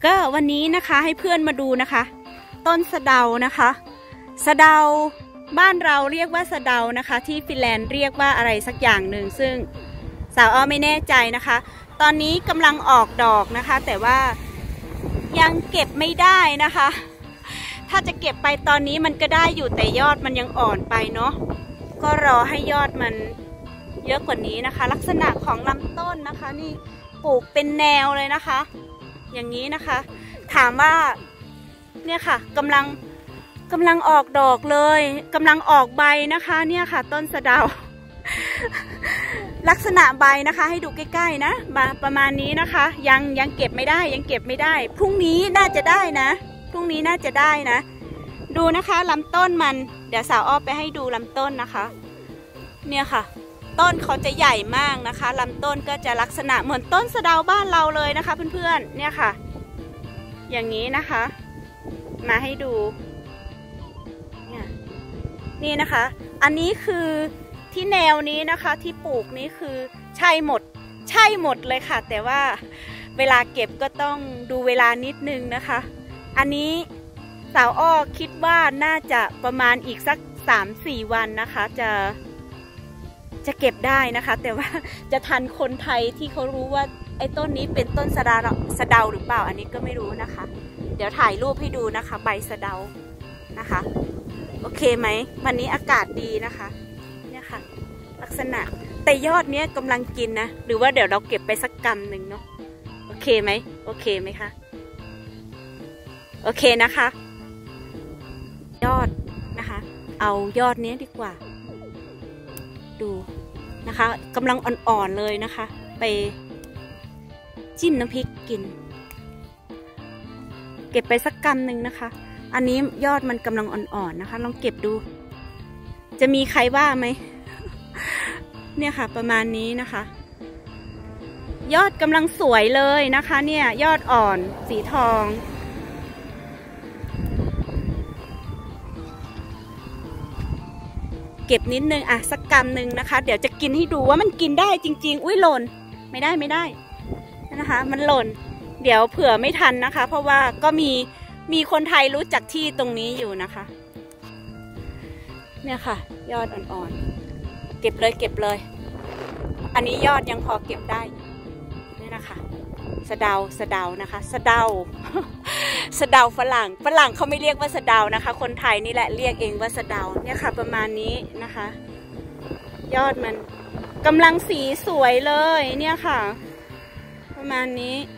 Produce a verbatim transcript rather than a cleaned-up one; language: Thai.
ก็วันนี้นะคะให้เพื่อนมาดูนะคะต้นสะเดานะคะสะเดาบ้านเราเรียกว่าสะเดานะคะที่ฟินแลนด์เรียกว่าอะไรสักอย่างหนึ่งซึ่งสาวอ้อไม่แน่ใจนะคะตอนนี้กำลังออกดอกนะคะแต่ว่ายังเก็บไม่ได้นะคะถ้าจะเก็บไปตอนนี้มันก็ได้อยู่แต่ยอดมันยังอ่อนไปเนาะก็รอให้ยอดมันเยอะกว่านี้นะคะลักษณะของลำต้นนะคะนี่ปลูกเป็นแนวเลยนะคะอย่างนี้นะคะถามว่าเนี่ยค่ะกำลังกำลังออกดอกเลยกำลังออกใบนะคะเนี่ยค่ะต้นสะเดา ลักษณะใบนะคะให้ดูใกล้ๆนะมาประมาณนี้นะคะยังยังเก็บไม่ได้ยังเก็บไม่ได้พรุ่งนี้น่าจะได้นะพรุ่งนี้น่าจะได้นะดูนะคะลำต้นมันเดี๋ยวสาวอ้อไปให้ดูลำต้นนะคะเนี่ยค่ะต้นเขาจะใหญ่มากนะคะลำต้นก็จะลักษณะเหมือนต้นสะเดาบ้านเราเลยนะคะเพื่อนๆเนี่ยค่ะอย่างนี้นะคะมาให้ดูเนี่ยนี่นะคะอันนี้คือที่แนวนี้นะคะที่ปลูกนี้คือใช่หมดใช่หมดเลยค่ะแต่ว่าเวลาเก็บก็ต้องดูเวลานิดนึงนะคะอันนี้สาวอ้อคิดว่าน่าจะประมาณอีกสัก สามถึงสี่ วันนะคะจะจะเก็บได้นะคะแต่ว่าจะทันคนไทยที่เขารู้ว่าไอ้ต้นนี้เป็นต้นสะเดาสะเดาหรือเปล่าอันนี้ก็ไม่รู้นะคะเดี๋ยวถ่ายรูปให้ดูนะคะใบสะเดานะคะโอเคไหมวันนี้อากาศดีนะคะเนี่ยค่ะลักษณะแต่ยอดเนี้ยกำลังกินนะหรือว่าเดี๋ยวเราเก็บไปสักกำหนึ่งเนาะโอเคไหมโอเคไหมคะโอเคนะคะยอดนะคะเอายอดนี้ดีกว่าดูนะคะกำลังอ่อนๆเลยนะคะไปจิ้มน้ำพริกกินเก็บไปสักกำหนึ่งนะคะอันนี้ยอดมันกำลังอ่อนๆนะคะลองเก็บดูจะมีใครว่าไหม เนี่ยค่ะประมาณนี้นะคะยอดกำลังสวยเลยนะคะเนี่ยยอดอ่อนสีทองเก็บนิดนึงอ่ะสักกำหนึ่งนะคะเดี๋ยวจะกินให้ดูว่ามันกินได้จริงๆอุ้ยหล่นไม่ได้ไม่ได้นะคะมันหล่นเดี๋ยวเผื่อไม่ทันนะคะเพราะว่าก็มีมีคนไทยรู้จักที่ตรงนี้อยู่นะคะเนี่ยค่ะยอดอ่อนๆเก็บเลยเก็บเลยอันนี้ยอดยังพอเก็บได้นี่นะคะสะเดาสะเดานะคะสะเดา สะเดาฝรั่งฝรั่งเขาไม่เรียกว่าสะเดานะคะคนไทยนี่แหละเรียกเองว่าสะเดาเนี่ยค่ะประมาณนี้นะคะยอดมันกำลังสีสวยเลยเนี่ยค่ะประมาณนี้